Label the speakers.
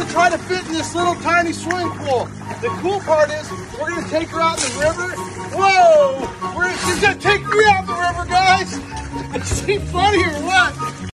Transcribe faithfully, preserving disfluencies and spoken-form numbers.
Speaker 1: try to fit in this little tiny swimming pool. The cool part is we're gonna take her out in the river. Whoa! We're, she's gonna take me out in the river, guys! Is she funny or what?